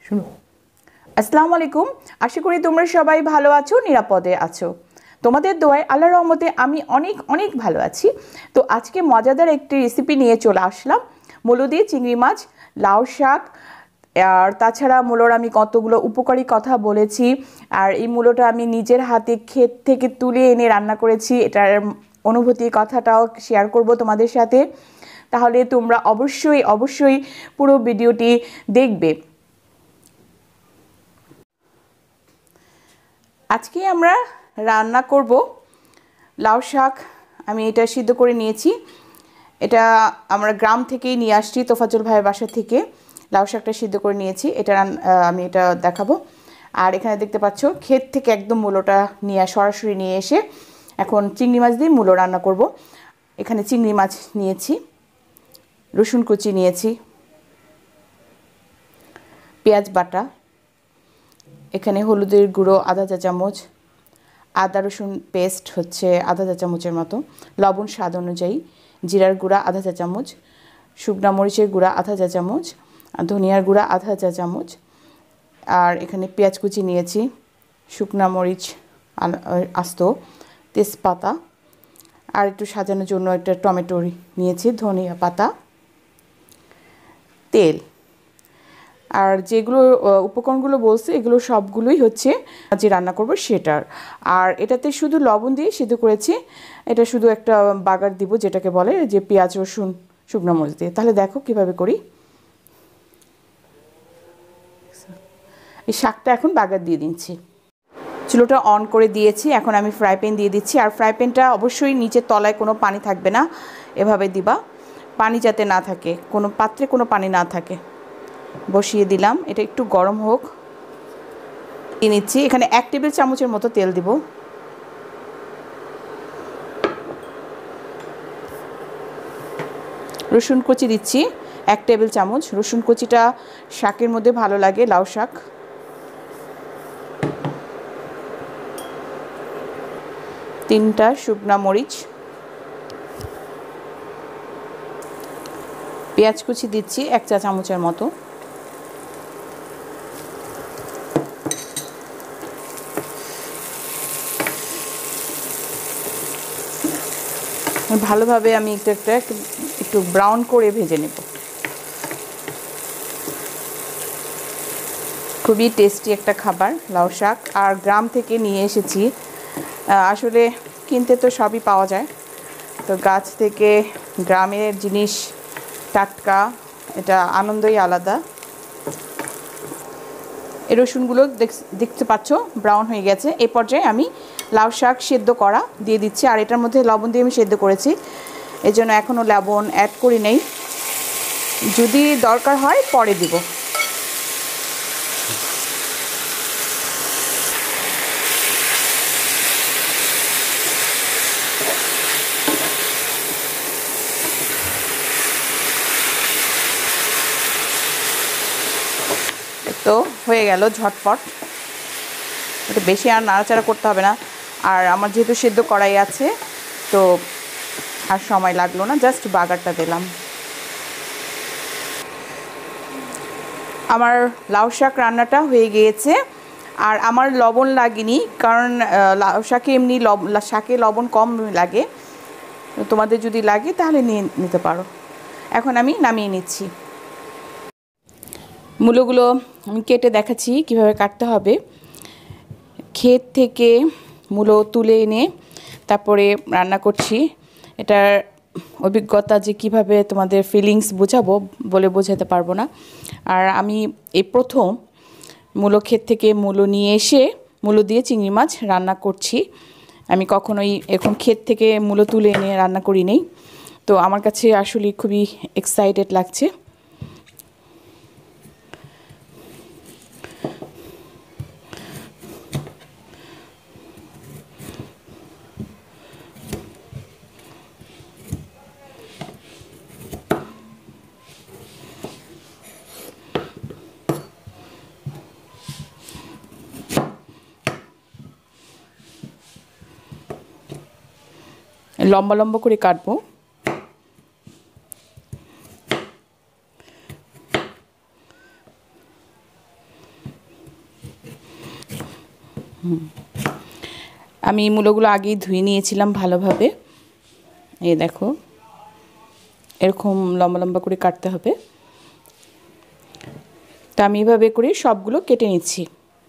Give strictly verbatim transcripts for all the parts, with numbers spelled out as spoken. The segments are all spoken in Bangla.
শুনো। আসসালামু আলাইকুম, আশা করি তোমরা সবাই ভালো আছো, নিরাপদে আছো। তোমাদের দোয়ায় আল্লাহর রহমতে আমি অনেক অনেক ভালো আছি। তো আজকে মজাদার একটি রেসিপি নিয়ে চলে আসলাম। মূলো দিয়ে চিংড়ি মাছ, লাউ শাক, আর তাছাড়া মূলোর আমি কতগুলো উপকারী কথা বলেছি। আর এই মূলোটা আমি নিজের হাতে ক্ষেত থেকে তুলে এনে রান্না করেছি, এটার অনুভূতির কথাটাও শেয়ার করব তোমাদের সাথে। তাহলে তোমরা অবশ্যই অবশ্যই পুরো ভিডিওটি দেখবে। আজকে আমরা রান্না করব লাউ শাক। আমি এটা সিদ্ধ করে নিয়েছি, এটা আমরা গ্রাম থেকেই নিয়ে আসছি, তোফাজ্জল ভাইয়ের বাসা থেকে লাউ শাকটা সিদ্ধ করে নিয়েছি। এটা আমি এটা দেখাবো। আর এখানে দেখতে পাচ্ছ ক্ষেত থেকে একদম মূলোটা নিয়ে সরাসরি নিয়ে এসে এখন চিংড়ি মাছ দিয়ে মূলো রান্না করব। এখানে চিংড়ি মাছ নিয়েছি, রসুন কুচি নিয়েছি, পেঁয়াজ বাটা, এখানে হলুদের গুঁড়ো আধা চা চামচ, আদা রসুন পেস্ট হচ্ছে আধা চা চামচের মতো, লবণ স্বাদ অনুযায়ী, জিরার গুঁড়া আধা চা চামচ, শুকনা মরিচের গুঁড়া আধা চা চামচ, ধনিয়ার গুঁড়া আধা চা চামচ, আর এখানে পেঁয়াজ কুচি নিয়েছি, শুকনা মরিচ আস্ত, তেজপাতা, আর একটু সাজানোর জন্য একটা টমেটো নিয়েছি, ধনিয়া পাতা, তেল। আর যেগুলো উপকরণগুলো বলছে এগুলো সবগুলোই হচ্ছে যে রান্না করব সেটার। আর এটাতে শুধু লবণ দিয়ে সিদ্ধ করেছি, এটা শুধু একটা বাগার দিব যেটাকে বলে যে পেঁয়াজ রসুন শুকনো মরিচ দিয়ে। তাহলে দেখো কিভাবে করি। এই শাকটা এখন বাগার দিয়ে দিচ্ছি। চুলোটা অন করে দিয়েছি, এখন আমি ফ্রাই প্যান দিয়ে দিচ্ছি। আর ফ্রাই প্যানটা অবশ্যই নিচের তলায় কোনো পানি থাকবে না, এভাবে দিবা, পানি যাতে না থাকে, কোনো পাত্রে কোনো পানি না থাকে। বসিয়ে দিলাম, এটা একটু গরম হোক। দিয়ে নিচ্ছি, এখানে এক টেবিল চামচের মতো তেল দিব। রসুন কুচি দিচ্ছি এক টেবিল চামচ, রসুন কুচিটা শাকের মধ্যে ভালো লাগে, লাউ শাক। তিনটা শুকনা মরিচ, পেঁয়াজ কুচি দিচ্ছি এক চা চামচের মতো, ভালোভাবে আমি একটু একটা একটু ব্রাউন করে ভেজে নেব। খুবই টেস্টি একটা খাবার লাউ শাক, আর গ্রাম থেকে নিয়ে এসেছি। আসলে কিনতে তো সবই পাওয়া যায়, তো গাছ থেকে গ্রামের জিনিস টাটকা, এটা আনন্দই আলাদা। এই রসুনগুলো দেখতে পাচ্ছ ব্রাউন হয়ে গেছে। এই পর্যায়ে আমি লাউ শাক সেদ্ধ করা দিয়ে দিচ্ছি। আর এটার মধ্যে লবণ দিয়ে আমি সেদ্ধ করেছি, এই জন্য এখনও লবণ অ্যাড করি নেই, যদি দরকার হয় পরে দিব। তো হয়ে গেল ঝটপট, এটা বেশি আর নাড়াচাড়া করতে হবে না। আর আমার যেহেতু সেদ্ধ করাই আছে তো আর সময় লাগলো না, জাস্ট বাগারটা দিলাম। আমার লাউ শাক রান্নাটা হয়ে গিয়েছে। আর আমার লবণ লাগেনি, কারণ লাউ শাকে এমনি শাকে লবণ কম লাগে, তোমাদের যদি লাগে তাহলে নিয়ে নিতে পারো। এখন আমি নামিয়ে নিচ্ছি। মূলোগুলো আমি কেটে দেখাচ্ছি কিভাবে কাটতে হবে। ক্ষেত থেকে মূলো তুলে এনে তারপরে রান্না করছি, এটার অভিজ্ঞতা যে কিভাবে তোমাদের ফিলিংস বোঝাবো বলে বোঝাতে পারবো না। আর আমি এই প্রথম মূলো ক্ষেত থেকে মূলো নিয়ে এসে মূলো দিয়ে চিংড়ি মাছ রান্না করছি। আমি কখনোই এখন ক্ষেত থেকে মূলো তুলে এনে রান্না করি নেই, তো আমার কাছে আসলে খুবই এক্সাইটেড লাগছে। লম্বা লম্বা করে কাটবো। হুম আমি মূলগুলো আগেই ধুয়ে নিয়েছিলাম ভালোভাবে। এই দেখো এরকম লম্বা লম্বা করে কাটতে হবে। তো আমি এভাবে করে সবগুলো কেটে নিচ্ছি।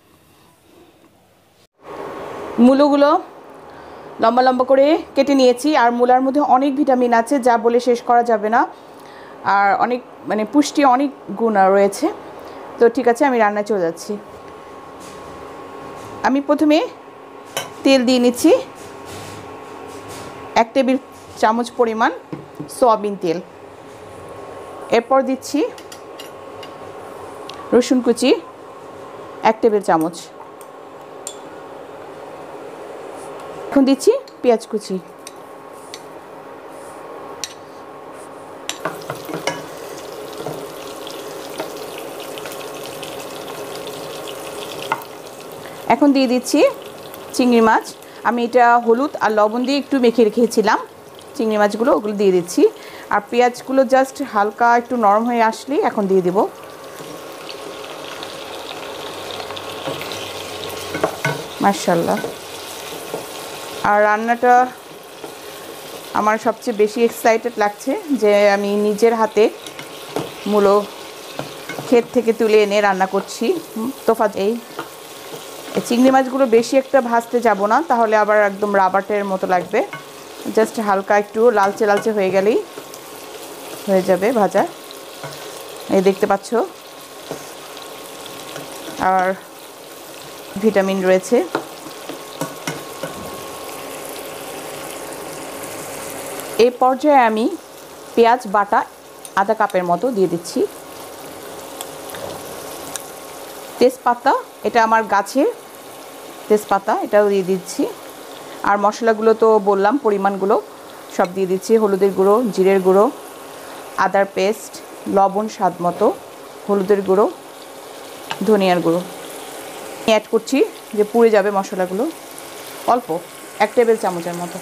মূলগুলো লম্বা লম্বা করে কেটে নিয়েছি। আর মূলার মধ্যে অনেক ভিটামিন আছে যা বলে শেষ করা যাবে না, আর অনেক মানে পুষ্টি অনেক গুণ রয়েছে। তো ঠিক আছে, আমি রান্নায় চলে যাচ্ছি। আমি প্রথমে তেল দিয়ে নিচ্ছি, এক টেবিল চামচ পরিমাণ সয়াবিন তেল। এরপর দিচ্ছি রসুন কুচি এক টেবিল চামচ। এখন দিচ্ছি পেঁয়াজ কুচি। এখন দিয়ে দিচ্ছি চিংড়ি মাছ। আমি এটা হলুদ আর লবণ দিয়ে একটু মেখে রেখেছিলাম চিংড়ি মাছগুলো, ওগুলো দিয়ে দিচ্ছি। আর পেঁয়াজগুলো জাস্ট হালকা একটু নরম হয়ে আসলেই এখন দিয়ে দেব। মাশাআল্লাহ। আর রান্নাটা আমার সবচেয়ে বেশি এক্সাইটেড লাগছে যে আমি নিজের হাতে মূলো ক্ষেত থেকে তুলে এনে রান্না করছি। তোফা এই চিংড়ি মাছগুলো বেশি একটা ভাজতে যাব না, তাহলে আবার একদম রাবারের মতো লাগবে। জাস্ট হালকা একটু লালচে লালচে হয়ে গেলেই হয়ে যাবে ভাজা। এই দেখতে পাচ্ছ, আর ভিটামিন রয়েছে। এই পর্যায়ে আমি পেঁয়াজ বাটা আধা কাপের মতো দিয়ে দিচ্ছি। তেজপাতা, এটা আমার গাছের তেজপাতা, এটাও দিয়ে দিচ্ছি। আর মশলাগুলো তো বললাম পরিমাণগুলো সব দিয়ে দিচ্ছি। হলুদের গুঁড়ো, জিরের গুঁড়ো, আদার পেস্ট, লবণ স্বাদ মতো, হলুদের গুঁড়ো, ধনিয়ার গুঁড়ো অ্যাড করছি যে পুড়ে যাবে মশলাগুলো। অল্প এক টেবিল চামচের মতো।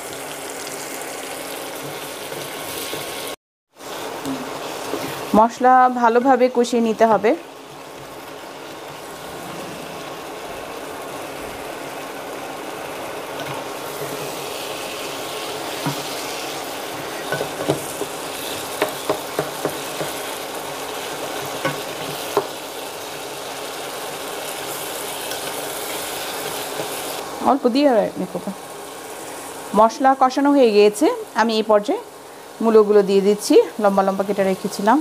মশলা ভালোভাবে কষিয়ে নিতে হবে। অল্প দিয়ে দেখো, মশলা কষানো হয়ে গিয়েছে। আমি এই পর্যায়ে মূলগুলো দিয়ে দিচ্ছি, লম্বা লম্বা কেটে রেখেছিলাম।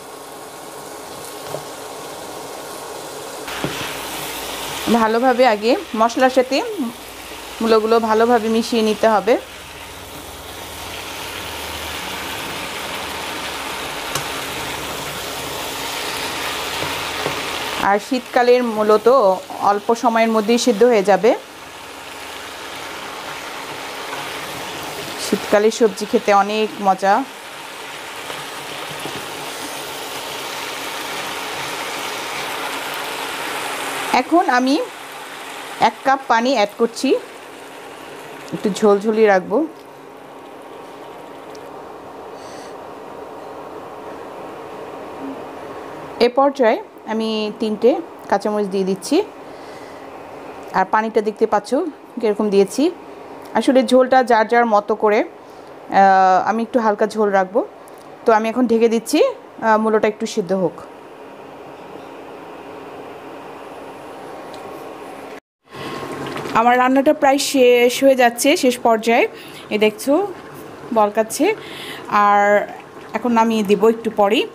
ভালোভাবে আগে মশলার সাথে মূলগুলো ভালোভাবে মিশিয়ে নিতে হবে। আর শীতকালের মূলো তো অল্প সময়ের মধ্যেই সিদ্ধ হয়ে যাবে। শীতকালের সবজি খেতে অনেক মজা। এখন আমি এক কাপ পানি অ্যাড করছি, একটু ঝোলঝুলি রাখবো। এ পর্যায়ে আমি তিনটে কাঁচামরিচ দিয়ে দিচ্ছি। আর পানিটা দেখতে পাচ্ছ কীরকম দিয়েছি। আসলে ঝোলটা যার যার মতো করে, আমি একটু হালকা ঝোল রাখবো। তো আমি এখন ঢেকে দিচ্ছি, মূলোটা একটু সিদ্ধ হোক। আমার রান্নাটা প্রায় শেষ হয়ে যাচ্ছে, শেষ পর্যায়ে। এ দেখছো বলকাচ্ছে। আর এখন নামিয়ে দেব একটু পরেই।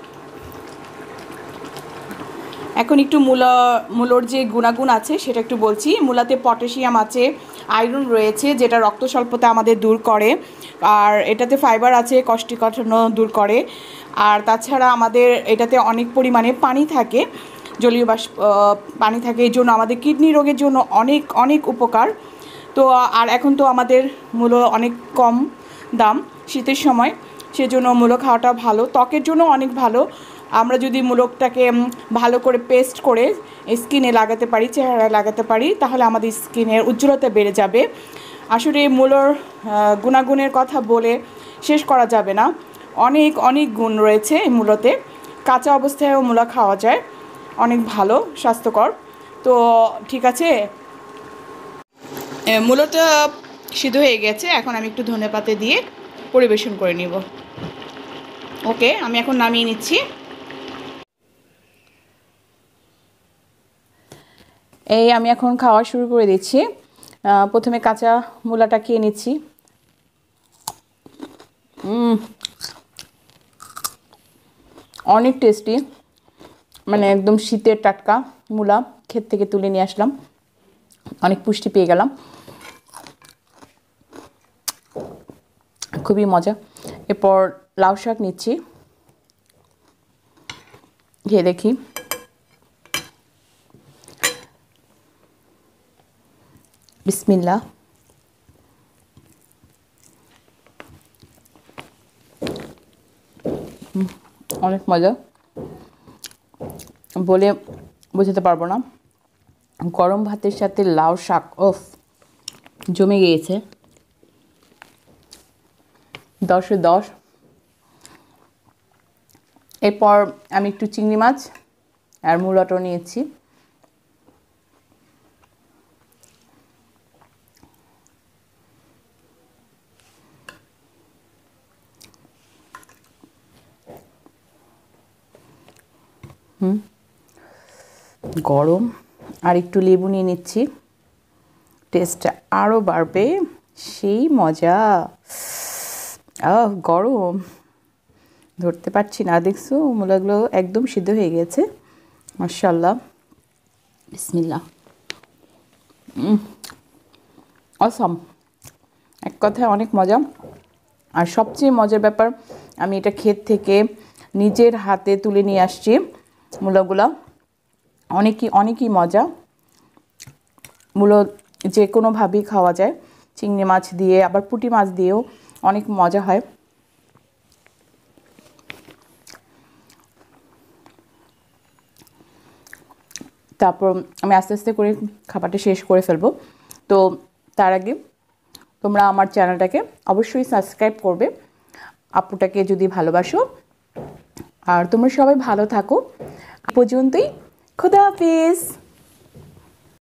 এখন একটু মূলা মূলোর যে গুণাগুণ আছে সেটা একটু বলছি। মূলাতে পটাশিয়াম আছে, আয়রন রয়েছে যেটা রক্ত স্বল্পতা আমাদের দূর করে। আর এটাতে ফাইবার আছে, কোষ্ঠকাঠিন্য দূর করে। আর তাছাড়া আমাদের এটাতে অনেক পরিমাণে পানি থাকে, জলীয় বাষ্প পানি থাকে, এই জন্য আমাদের কিডনি রোগের জন্য অনেক অনেক উপকার। তো আর এখন তো আমাদের মূলো অনেক কম দাম শীতের সময়, সেজন্য মূলো খাওয়াটা ভালো, ত্বকের জন্য অনেক ভালো। আমরা যদি মূলকটাকে ভালো করে পেস্ট করে স্কিনে লাগাতে পারি, চেহারায় লাগাতে পারি, তাহলে আমাদের স্কিনের উজ্জ্বলতা বেড়ে যাবে। আসলে মূলোর গুণাগুণের কথা বলে শেষ করা যাবে না, অনেক অনেক গুণ রয়েছে এই মূলোতে। কাঁচা অবস্থায়ও মূলা খাওয়া যায়, অনেক ভালো, স্বাস্থ্যকর। তো ঠিক আছে, মূলটা সিদ্ধ হয়ে গেছে, এখন আমি একটু ধনেপাতা দিয়ে পরিবেশন করে নিব। ওকে, আমি এখন নামিয়ে নিচ্ছি। এই আমি এখন খাওয়া শুরু করে দিচ্ছি। প্রথমে কাঁচা মূলাটা খেয়ে নিচ্ছি। হুম, অনেক টেস্টি, মানে একদম শীতের টাটকা মূলা ক্ষেত থেকে তুলে নিয়ে আসলাম, অনেক পুষ্টি পেয়ে গেলাম, খুবই মজা। এরপর লাউ শাক নিচ্ছি, খেয়ে দেখি। বিসমিল্লাহ। অনেক মজা, বলে বোঝাতে পারবো না। গরম ভাতের সাথে লাউ শাক ওফ, জমে গিয়েছে। দশে দশ। এরপর আমি একটু চিংড়ি মাছ আর মূলাটো নিয়েছি। হুম, গরম, আর একটু লেবু নিয়ে নিচ্ছি, টেস্টটা আরও বাড়বে, সেই মজা। আহ, গরম, ধরতে পারছি না। দেখছো মূলাগুলো একদম সিদ্ধ হয়ে গেছে, মাশাআল্লাহ। বিসমিল্লাহ। অসাম, এক কথায় অনেক মজা। আর সবচেয়ে মজার ব্যাপার, আমি এটা ক্ষেত থেকে নিজের হাতে তুলে নিয়ে আসছি মূলাগুলা। অনেকই অনেকই মজা। মূলো যে কোনোভাবেই খাওয়া যায়, চিংড়ি মাছ দিয়ে, আবার পুঁটি মাছ দিয়েও অনেক মজা হয়। তারপর আমি আস্তে আস্তে করে খাবারটা শেষ করে ফেলবো। তো তার আগে তোমরা আমার চ্যানেলটাকে অবশ্যই সাবস্ক্রাইব করবে, আপুটাকে যদি ভালোবাসো। আর তোমরা সবাই ভালো থাকো। পর্যন্তই, খুদা হাফেজ।